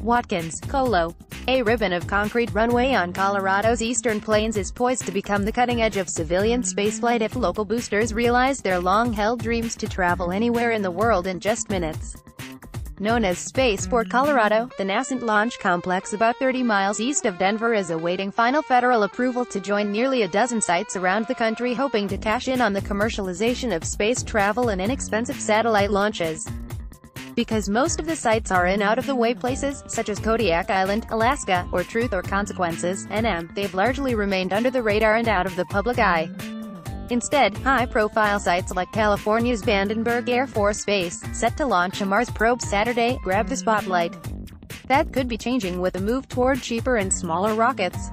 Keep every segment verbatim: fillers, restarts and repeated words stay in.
Watkins, Colo. A ribbon of concrete runway on Colorado's eastern plains is poised to become the cutting edge of civilian spaceflight if local boosters realize their long-held dreams to travel anywhere in the world in just minutes. Known as Spaceport Colorado, the nascent launch complex about thirty miles east of Denver is awaiting final federal approval to join nearly a dozen sites around the country hoping to cash in on the commercialization of space travel and inexpensive satellite launches. Because most of the sites are in out-of-the-way places, such as Kodiak Island, Alaska, or Truth or Consequences, N M, they've largely remained under the radar and out of the public eye. Instead, high-profile sites like California's Vandenberg Air Force Base, set to launch a Mars probe Saturday, grab the spotlight. That could be changing with a move toward cheaper and smaller rockets.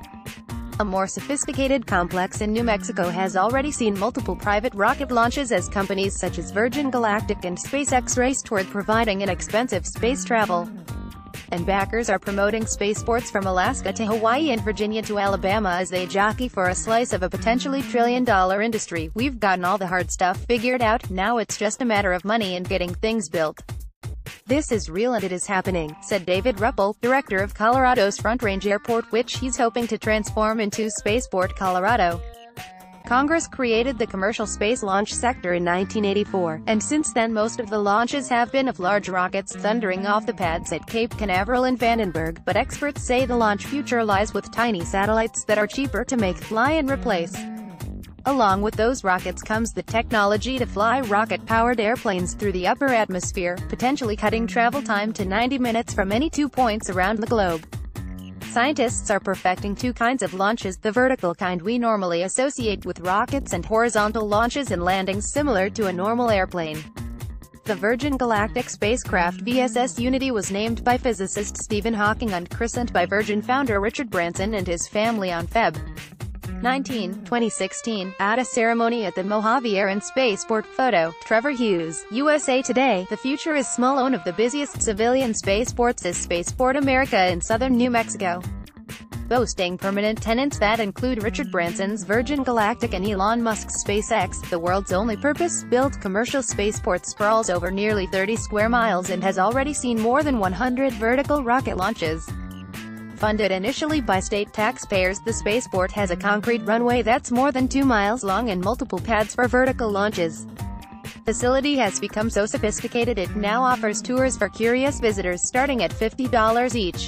A more sophisticated complex in New Mexico has already seen multiple private rocket launches as companies such as Virgin Galactic and SpaceX race toward providing inexpensive space travel. And backers are promoting spaceports from Alaska to Hawaii and Virginia to Alabama as they jockey for a slice of a potentially trillion-dollar industry. We've gotten all the hard stuff figured out, now it's just a matter of money and getting things built. This is real and it is happening, said David Ruppel, director of Colorado's Front Range Airport, which he's hoping to transform into Spaceport Colorado. Congress created the commercial space launch sector in nineteen eighty-four, and since then most of the launches have been of large rockets thundering off the pads at Cape Canaveral and Vandenberg, but experts say the launch future lies with tiny satellites that are cheaper to make, fly and replace. Along with those rockets comes the technology to fly rocket-powered airplanes through the upper atmosphere, potentially cutting travel time to ninety minutes from any two points around the globe. Scientists are perfecting two kinds of launches, the vertical kind we normally associate with rockets and horizontal launches and landings similar to a normal airplane. The Virgin Galactic spacecraft V S S Unity was named by physicist Stephen Hawking and christened by Virgin founder Richard Branson and his family on February nineteenth, twenty sixteen, at a ceremony at the Mojave Air and Spaceport. Photo, Trevor Hughes, U S A Today. The future is small. One of the busiest civilian spaceports is Spaceport America in southern New Mexico, boasting permanent tenants that include Richard Branson's Virgin Galactic and Elon Musk's SpaceX. The world's only purpose-built commercial spaceport sprawls over nearly thirty square miles and has already seen more than one hundred vertical rocket launches. Funded initially by state taxpayers, the spaceport has a concrete runway that's more than two miles long and multiple pads for vertical launches. The facility has become so sophisticated it now offers tours for curious visitors starting at fifty dollars each.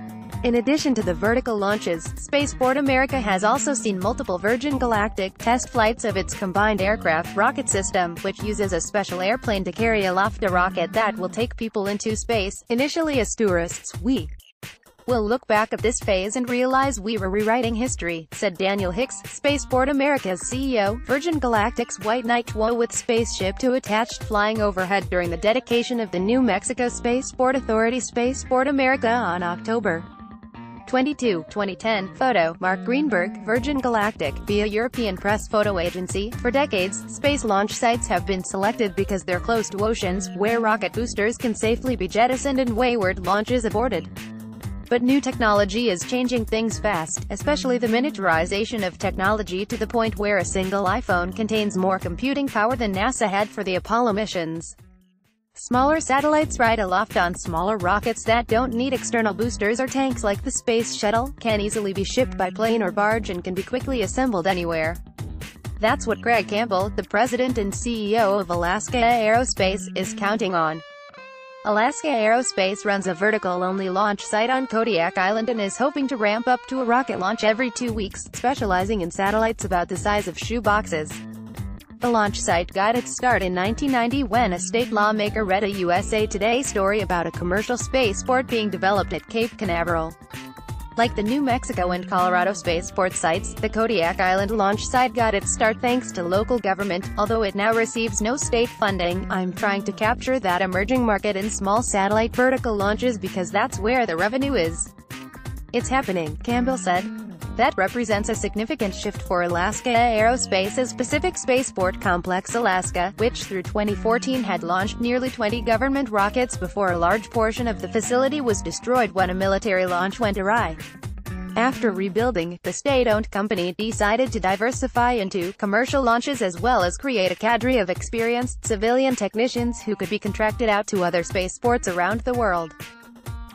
In addition to the vertical launches, Spaceport America has also seen multiple Virgin Galactic test flights of its combined aircraft rocket system, which uses a special airplane to carry aloft a rocket that will take people into space, initially as tourists. We We'll look back at this phase and realize we were rewriting history, said Daniel Hicks, Spaceport America's C E O. Virgin Galactic's White Knight two with Spaceship Two attached flying overhead during the dedication of the New Mexico Spaceport Authority. Spaceport America on October twenty-second, twenty ten. Photo, Mark Greenberg, Virgin Galactic, via European press photo agency. For decades, space launch sites have been selected because they're close to oceans, where rocket boosters can safely be jettisoned and wayward launches aborted. But new technology is changing things fast, especially the miniaturization of technology to the point where a single iPhone contains more computing power than NASA had for the Apollo missions. Smaller satellites ride aloft on smaller rockets that don't need external boosters or tanks like the Space Shuttle, can easily be shipped by plane or barge and can be quickly assembled anywhere. That's what Greg Campbell, the president and C E O of Alaska Aerospace, is counting on. Alaska Aerospace runs a vertical-only launch site on Kodiak Island and is hoping to ramp up to a rocket launch every two weeks, specializing in satellites about the size of shoe boxes. The launch site got its start in nineteen ninety when a state lawmaker read a U S A Today story about a commercial spaceport being developed at Cape Canaveral. Like the New Mexico and Colorado spaceport sites, the Kodiak Island launch site got its start thanks to local government, although it now receives no state funding. I'm trying to capture that emerging market in small satellite vertical launches because that's where the revenue is. It's happening, Campbell said. That represents a significant shift for Alaska Aerospace's Pacific Spaceport Complex Alaska, which through twenty fourteen had launched nearly twenty government rockets before a large portion of the facility was destroyed when a military launch went awry. After rebuilding, the state-owned company decided to diversify into commercial launches as well as create a cadre of experienced civilian technicians who could be contracted out to other spaceports around the world.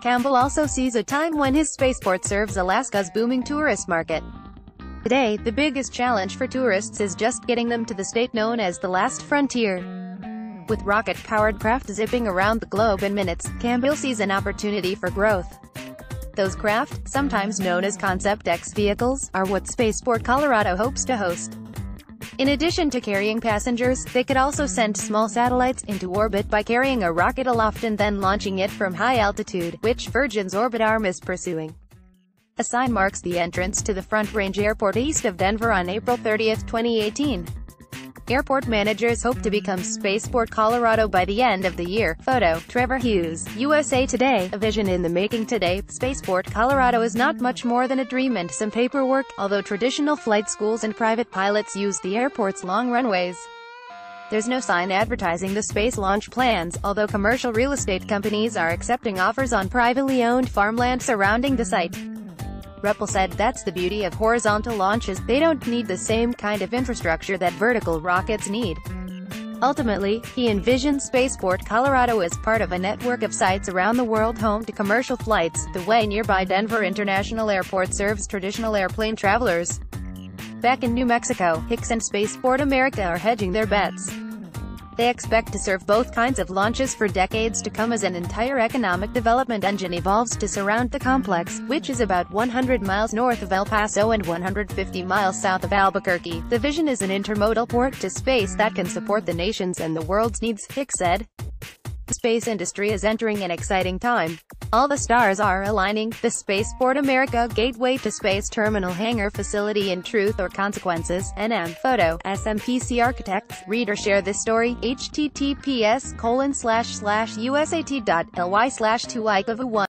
Campbell also sees a time when his spaceport serves Alaska's booming tourist market. Today, the biggest challenge for tourists is just getting them to the state known as the last frontier. With rocket-powered craft zipping around the globe in minutes, Campbell sees an opportunity for growth. Those craft, sometimes known as Concept X vehicles, are what Spaceport Colorado hopes to host. In addition to carrying passengers, they could also send small satellites into orbit by carrying a rocket aloft and then launching it from high altitude, which Virgin's orbit arm is pursuing. A sign marks the entrance to the Front Range Airport east of Denver on April thirtieth, twenty eighteen. Airport managers hope to become Spaceport Colorado by the end of the year. Photo, Trevor Hughes, U S A Today. A vision in the making today. Spaceport Colorado is not much more than a dream and some paperwork, although traditional flight schools and private pilots use the airport's long runways. There's no sign advertising the space launch plans, although commercial real estate companies are accepting offers on privately owned farmland surrounding the site. Ruppel said, "That's the beauty of horizontal launches, they don't need the same kind of infrastructure that vertical rockets need." Ultimately, he envisions Spaceport Colorado as part of a network of sites around the world home to commercial flights, the way nearby Denver International Airport serves traditional airplane travelers. Back in New Mexico, Hicks and Spaceport America are hedging their bets. They expect to serve both kinds of launches for decades to come as an entire economic development engine evolves to surround the complex, which is about one hundred miles north of El Paso and one hundred fifty miles south of Albuquerque. The vision is an intermodal port to space that can support the nation's and the world's needs, Hicks said. The space industry is entering an exciting time. All the stars are aligning. The Spaceport America Gateway to Space Terminal Hangar Facility in Truth or Consequences, N M. Photo, S M P C Architects. Read or share this story, https colon slash slash usat dot ly slash two ike of a one